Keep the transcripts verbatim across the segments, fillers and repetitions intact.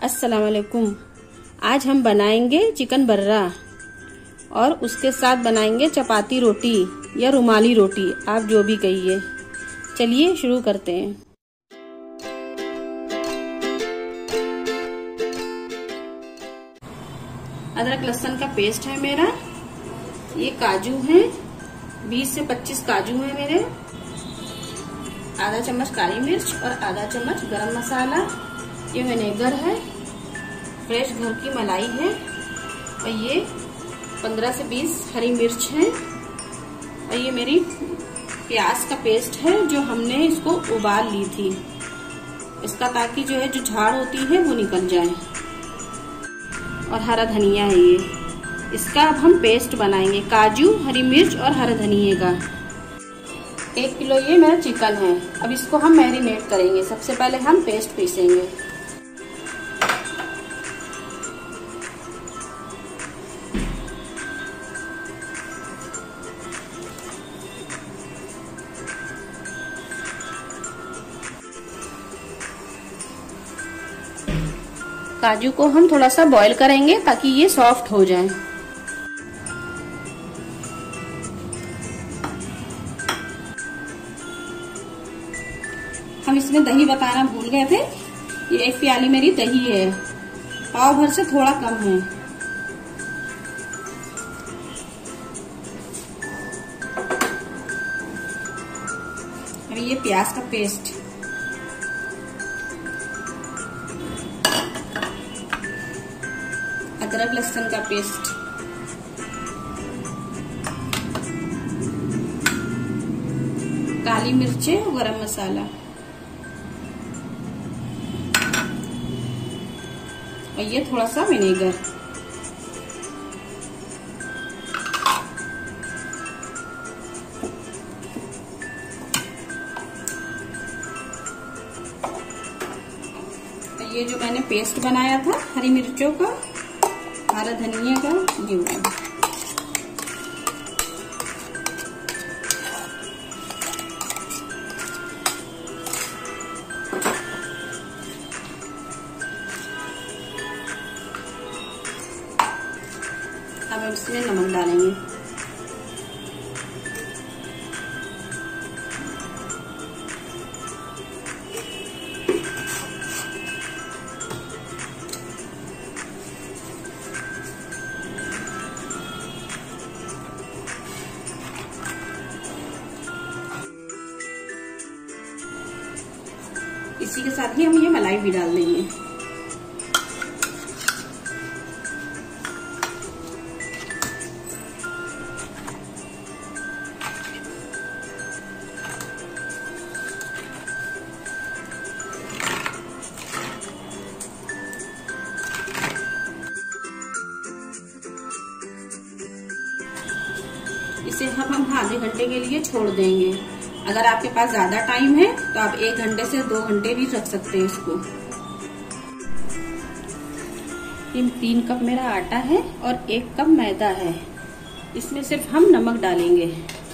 अस्सलाम वालेकुम। आज हम बनाएंगे चिकन बर्रा और उसके साथ बनाएंगे चपाती रोटी या रुमाली रोटी, आप जो भी कहिए। चलिए शुरू करते हैं। अदरक लहसुन का पेस्ट है मेरा, ये काजू है, बीस से पच्चीस काजू है मेरे, आधा चम्मच काली मिर्च और आधा चम्मच गरम मसाला, ये विनेगर है, फ्रेश घर की मलाई है और ये पंद्रह से बीस हरी मिर्च है और ये मेरी प्याज का पेस्ट है जो हमने इसको उबाल ली थी, इसका ताकि जो है जो झाड़ होती है वो निकल जाए। और हरा धनिया है ये, इसका अब हम पेस्ट बनाएंगे, काजू, हरी मिर्च और हरा धनिया का। एक किलो ये मेरा चिकन है। अब इसको हम मैरिनेट करेंगे। सबसे पहले हम पेस्ट पीसेंगे। काजू को हम थोड़ा सा बॉईल करेंगे ताकि ये सॉफ्ट हो जाए। हम इसमें दही बताना भूल गए थे, ये एक प्याली मेरी दही है, पाव भर से थोड़ा कम है। अभी ये प्याज का पेस्ट, अदरक लहसुन का पेस्ट, काली मिर्चें, गरम मसाला और ये थोड़ा सा विनेगर। ये जो मैंने पेस्ट बनाया था हरी मिर्चों का, हरा धनिया का, ये वाला। अब हम इसमें नमक डालेंगे। इसी के साथ ही हम ये मलाई भी डाल देंगे। इसे हम हम आधे घंटे के लिए छोड़ देंगे। अगर आपके पास ज्यादा टाइम है तो आप एक घंटे से दो घंटे भी रख सकते हैं इसको। ये तीन कप मेरा आटा है और एक कप मैदा है। इसमें सिर्फ हम नमक डालेंगे।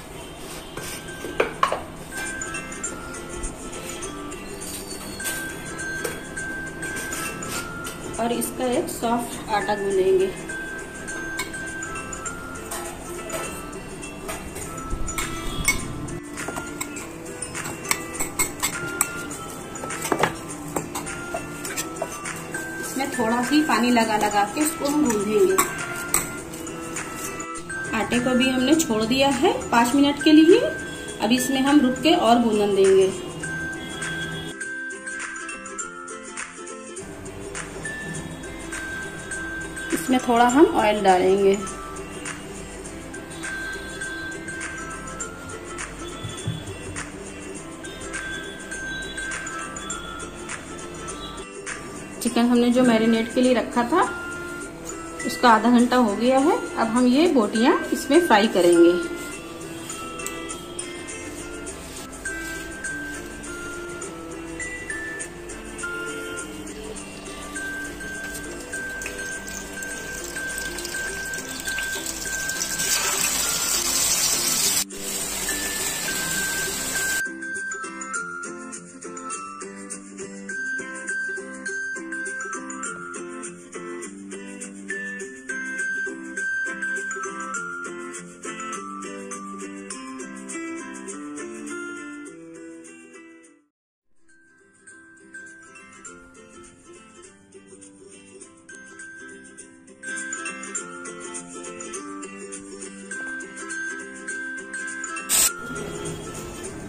और इसका एक सॉफ्ट आटा गूंदेंगे। इसमें थोड़ा सी पानी लगा लगा के इसको हम गूंदेंगे। आटे को भी हमने छोड़ दिया है पाँच मिनट के लिए। अब इसमें हम रुक के और गूंदन देंगे। इसमें थोड़ा हम ऑयल डालेंगे। चिकन हमने जो मैरिनेट के लिए रखा था उसका आधा घंटा हो गया है। अब हम ये बोटियां इसमें फ्राई करेंगे।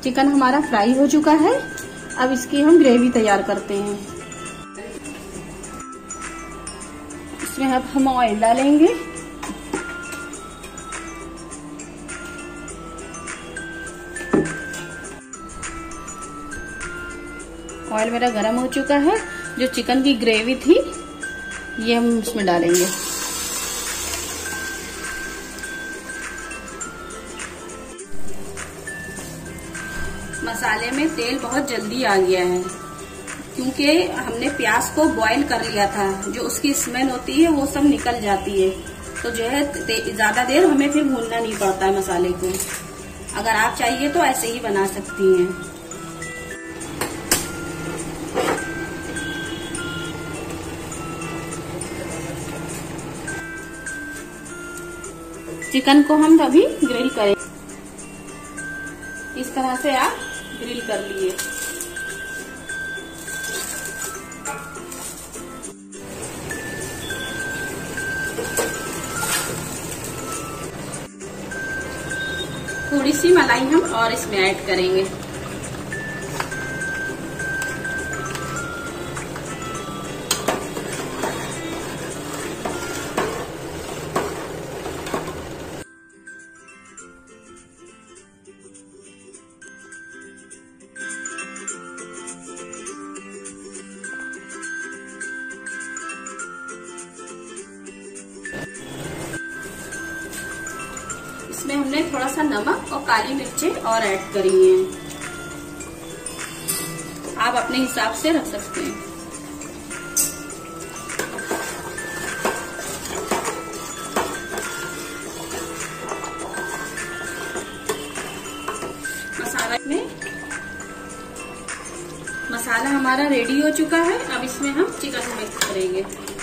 चिकन हमारा फ्राई हो चुका है। अब इसकी हम ग्रेवी तैयार करते हैं। इसमें अब हम ऑयल डालेंगे। ऑयल मेरा गरम हो चुका है। जो चिकन की ग्रेवी थी ये हम इसमें डालेंगे। मसाले में तेल बहुत जल्दी आ गया है क्योंकि हमने प्याज को बॉईल कर लिया था। जो उसकी स्मेल होती है वो सब निकल जाती है, तो जो है ज्यादा देर हमें फिर भूनना नहीं पड़ता है मसाले को। अगर आप चाहिए तो ऐसे ही बना सकती हैं। चिकन को हम अभी ग्रिल करें। इस तरह से आप ग्रिल कर लिए। थोड़ी सी मलाई हम और इसमें ऐड करेंगे। इसमें हमने थोड़ा सा नमक और काली मिर्चें और ऐड करी हैं। आप अपने हिसाब से रख सकते हैं। मसाला में मसाला हमारा रेडी हो चुका है। अब इसमें हम चिकन मिक्स करेंगे।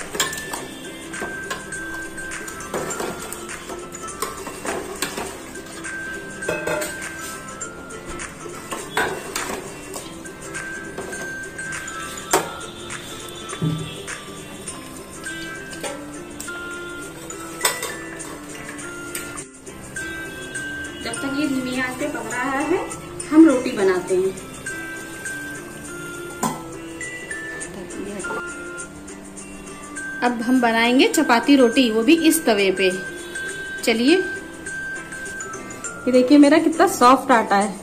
जब तक ये धीमी आंच पे पक रहा है हम रोटी बनाते हैं। अब हम बनाएंगे चपाती रोटी, वो भी इस तवे पे। चलिए, ये देखिए मेरा कितना सॉफ्ट आटा है।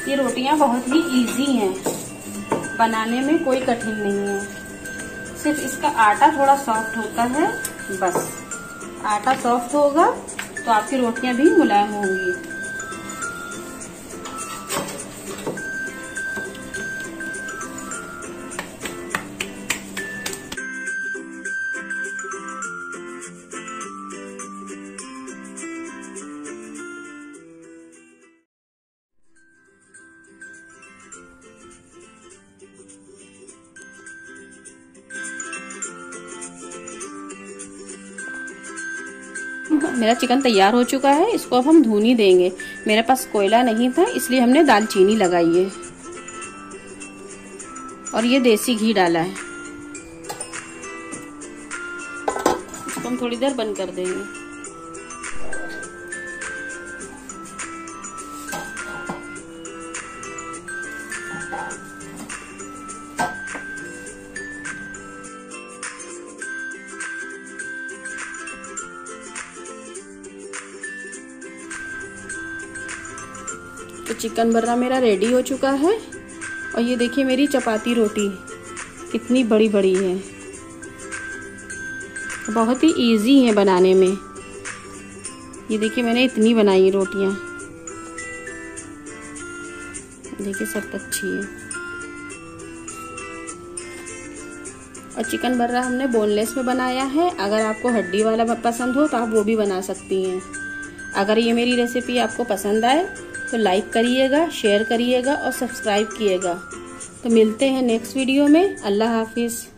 ये रोटियां बहुत ही इजी हैं, बनाने में कोई कठिन नहीं है। सिर्फ इसका आटा थोड़ा सॉफ्ट होता है, बस आटा सॉफ्ट होगा तो आपकी रोटियां भी मुलायम होंगी। मेरा चिकन तैयार हो चुका है, इसको अब हम भूनी देंगे। मेरे पास कोयला नहीं था इसलिए हमने दालचीनी लगाई है और ये देसी घी डाला है। इसको हम थोड़ी देर बंद कर देंगे। तो चिकन बर्रा मेरा रेडी हो चुका है और ये देखिए मेरी चपाती रोटी कितनी बड़ी बड़ी है, बहुत ही इजी है बनाने में। ये देखिए मैंने इतनी बनाई रोटियां, देखिए सब अच्छी है। और चिकन बर्रा हमने बोनलेस में बनाया है, अगर आपको हड्डी वाला पसंद हो तो आप वो भी बना सकती हैं। अगर ये मेरी रेसिपी आपको पसंद आए तो लाइक करिएगा, शेयर करिएगा और सब्सक्राइब कीजिएगा। तो मिलते हैं नेक्स्ट वीडियो में। अल्लाह हाफिज़।